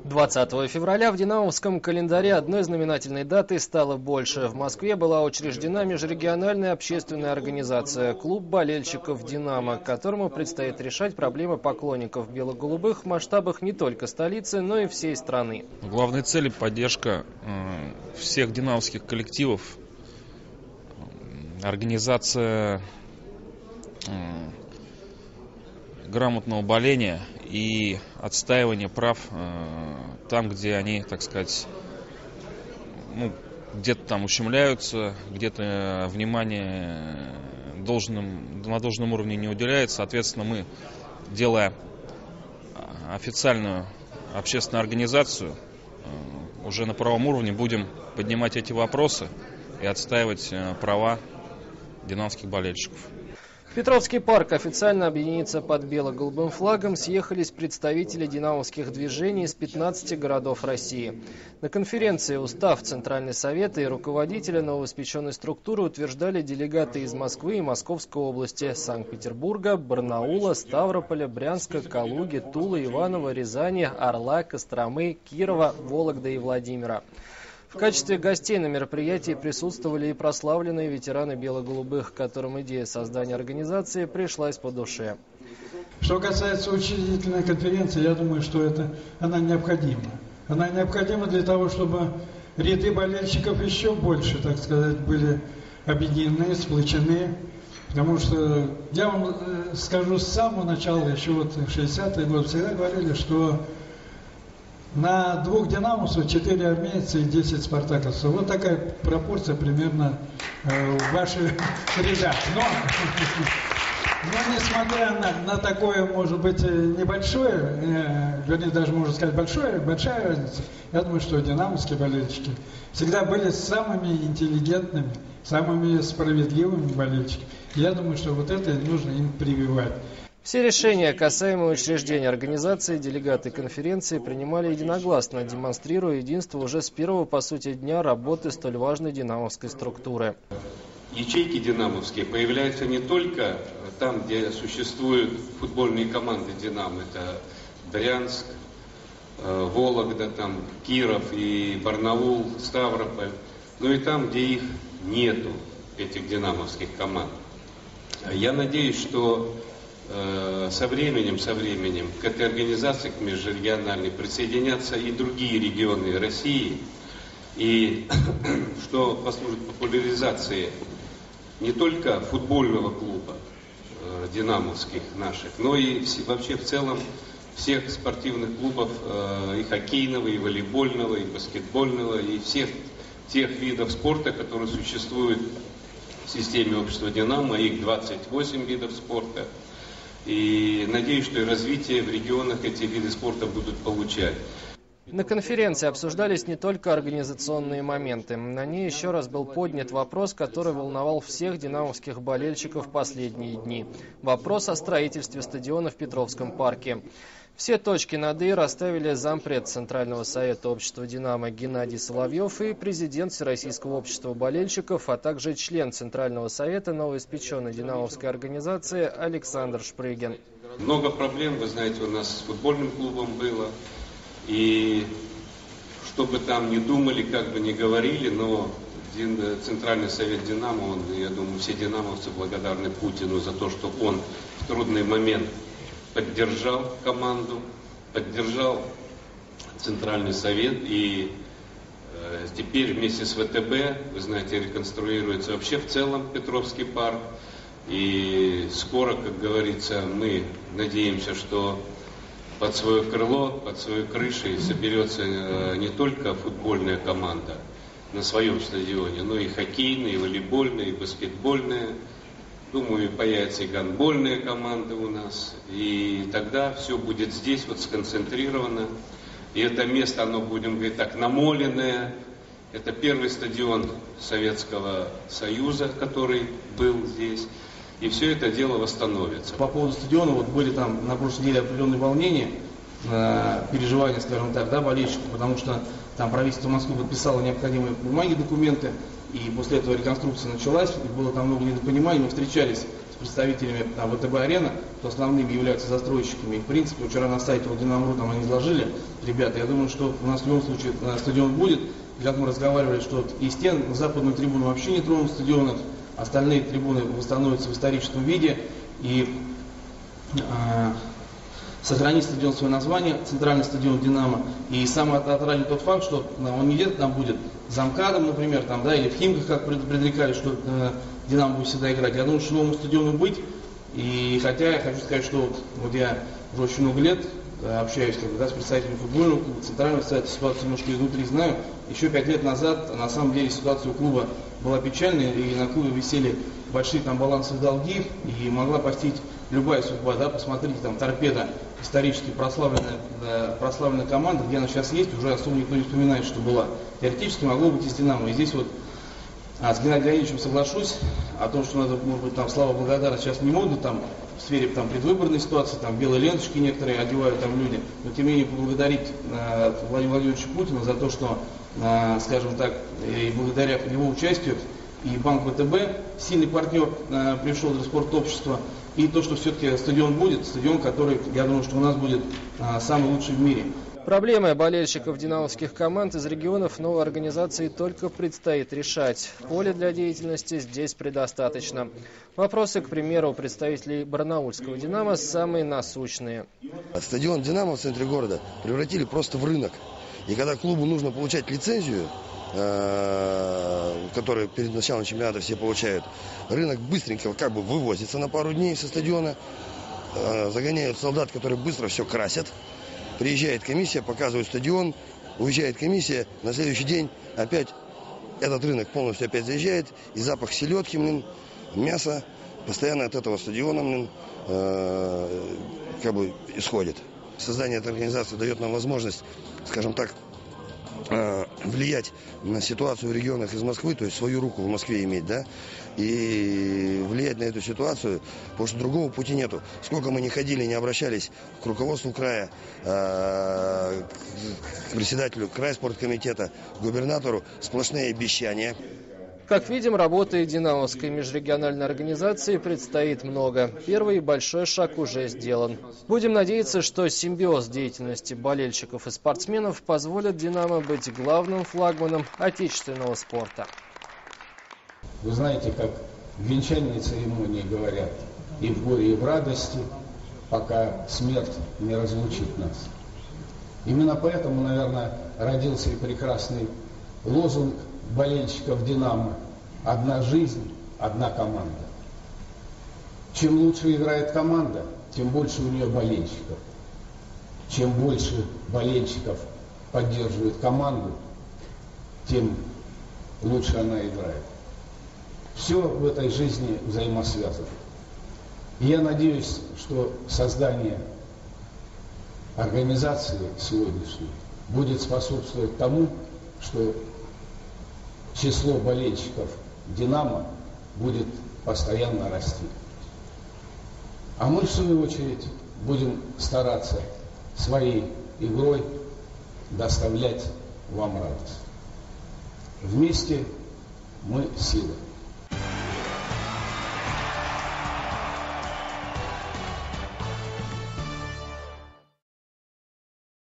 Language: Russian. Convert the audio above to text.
20 февраля в динамовском календаре одной знаменательной даты стало больше. В Москве была учреждена межрегиональная общественная организация «Клуб болельщиков «Динамо», которому предстоит решать проблемы поклонников бело-голубых в масштабах не только столицы, но и всей страны. Главной целью поддержка всех динамовских коллективов, организация грамотного боления и отстаивание прав там, где они, так сказать, где-то там ущемляются, где-то внимание на должном уровне не уделяется. Соответственно, мы, делая официальную общественную организацию, уже на правом уровне будем поднимать эти вопросы и отстаивать права динамовских болельщиков. Петровский парк официально объединится под бело-голубым флагом. Съехались представители динамовских движений из 15 городов России. На конференции устав Центральный совет и руководителя новоиспеченной структуры утверждали делегаты из Москвы и Московской области, Санкт-Петербурга, Барнаула, Ставрополя, Брянска, Калуги, Тулы, Иваново, Рязани, Орла, Костромы, Кирова, Вологды и Владимира. В качестве гостей на мероприятии присутствовали и прославленные ветераны бело-голубых, которым идея создания организации пришлась по душе. Что касается учредительной конференции, я думаю, что она необходима. Она необходима для того, чтобы ряды болельщиков еще больше, так сказать, были объединены, сплочены. Потому что я вам скажу, с самого начала, еще вот в 60-е годы, всегда говорили, что на 2 динамовцев 4 армейца и 10 спартаковцев. Вот такая пропорция примерно в ваших рядах. Но несмотря на такое, может быть, небольшое, вернее, даже можно сказать большая разница, я думаю, что динамовские болельщики всегда были самыми интеллигентными, самыми справедливыми болельщиками. Я думаю, что вот это нужно им прививать. Все решения, касаемые учреждения организации, делегаты конференции принимали единогласно, демонстрируя единство уже с первого, по сути, дня работы столь важной динамовской структуры. Ячейки динамовские появляются не только там, где существуют футбольные команды «Динамо». Это Брянск, Вологда, там, Киров и Барнаул, Ставрополь. Но и там, где их нету, этих динамовских команд. Я надеюсь, что со временем к этой организации, к межрегиональной, присоединятся и другие регионы России, и что послужит популяризации не только футбольного клуба динамовских наших, но и вообще в целом всех спортивных клубов, и хоккейного, и волейбольного, и баскетбольного, и всех тех видов спорта, которые существуют в системе общества «Динамо», их 28 видов спорта. И надеюсь, что и развитие в регионах эти виды спорта будут получать. На конференции обсуждались не только организационные моменты. На ней еще раз был поднят вопрос, который волновал всех динамовских болельщиков в последние дни. Вопрос о строительстве стадиона в Петровском парке. Все точки над «и» расставили зампред Центрального совета общества «Динамо» Геннадий Соловьев и президент Всероссийского общества болельщиков, а также член Центрального совета новоиспеченной динамовской организации Александр Шпрыгин. Много проблем, вы знаете, у нас с футбольным клубом было. И что бы там ни думали, как бы ни говорили, но Центральный совет «Динамо», я думаю, все динамовцы благодарны Путину за то, что он в трудный момент поддержал команду, поддержал Центральный совет, и теперь вместе с ВТБ, вы знаете, реконструируется вообще в целом Петровский парк, и скоро, как говорится, мы надеемся, что под свое крыло, под свою крышу соберется не только футбольная команда на своем стадионе, но и хоккейная, и волейбольная, и баскетбольная. Думаю, появится и гандбольная команда у нас. И тогда все будет здесь вот сконцентрировано. И это место, оно, будем говорить так, намоленное. Это первый стадион Советского Союза, который был здесь. И все это дело восстановится. По поводу стадиона, вот были там на прошлой неделе определенные волнения, переживания, скажем так, да, болельщиков, потому что там правительство Москвы подписало необходимые бумаги, документы, и после этого реконструкция началась, и было там много недопониманий. Мы встречались с представителями ВТБ-арена, кто основными являются застройщиками. И, в принципе, вчера на сайте Динамо.ру там они изложили, ребята, я думаю, что у нас в любом случае стадион будет. И как мы разговаривали, что и стен, западную трибуну вообще не тронут стадиона, остальные трибуны восстановятся в историческом виде. И сохранить стадион свое название, центральный стадион «Динамо». И самый отрадный тот факт, что он не где-то там будет замкадом, например, там, да, или в Химках, как предрекали, что «Динамо» будет всегда играть. Я думаю, что новому стадиону быть. И хотя я хочу сказать, что вот я уже очень много лет общаюсь с представителями футбольного клуба, центрального совета, ситуацию немножко изнутри знаю. Еще 5 лет назад, на самом деле, ситуация у клуба была печальная, и на клубе висели большие там балансовые долги, и могла постичь любая судьба, да, посмотрите, там «Торпедо», исторически прославленная команда, где она сейчас есть, уже особо никто не вспоминает, что была. Теоретически могло быть из «Динамо». И здесь вот с Геннадием Леонидовичем соглашусь о том, что надо, может быть, там слава благодарность сейчас не модно, там в сфере там предвыборной ситуации, там белые ленточки некоторые одевают там люди, но тем не менее поблагодарить Владимира Владимировича Путина за то, что, скажем так, и благодаря его участию и банк ВТБ, сильный партнер, пришел для спортобщества, и то, что все-таки стадион будет, стадион, который, я думаю, что у нас будет самый лучший в мире. Проблемы болельщиков динамовских команд из регионов новой организации только предстоит решать. Поля для деятельности здесь предостаточно. Вопросы, к примеру, у представителей барнаульского «Динамо» самые насущные. Стадион «Динамо» в центре города превратили просто в рынок. И когда клубу нужно получать лицензию, которую перед началом чемпионата все получают, рынок быстренько как бы вывозится на пару дней со стадиона, загоняют солдат, которые быстро все красят. Приезжает комиссия, показывает стадион, уезжает комиссия, на следующий день опять этот рынок полностью опять заезжает, и запах селедки, мяса постоянно от этого стадиона как бы исходит. Создание этой организации дает нам возможность, скажем так, влиять на ситуацию в регионах из Москвы, то есть свою руку в Москве иметь, да, и влиять на эту ситуацию, потому что другого пути нету. Сколько мы не ходили, не обращались к руководству края, к председателю крайспорткомитета, к губернатору, сплошные обещания. Как видим, работы динамовской межрегиональной организации предстоит много. Первый большой шаг уже сделан. Будем надеяться, что симбиоз деятельности болельщиков и спортсменов позволит «Динамо» быть главным флагманом отечественного спорта. Вы знаете, как в венчальной церемонии говорят, и в горе, и в радости, пока смерть не разлучит нас. Именно поэтому, наверное, родился и прекрасный лозунг болельщиков «Динамо». Одна жизнь, одна команда. Чем лучше играет команда, тем больше у нее болельщиков. Чем больше болельщиков поддерживает команду, тем лучше она играет. Все в этой жизни взаимосвязано. И я надеюсь, что создание организации сегодняшней будет способствовать тому, что число болельщиков «Динамо» будет постоянно расти. А мы, в свою очередь, будем стараться своей игрой доставлять вам радость. Вместе мы сила.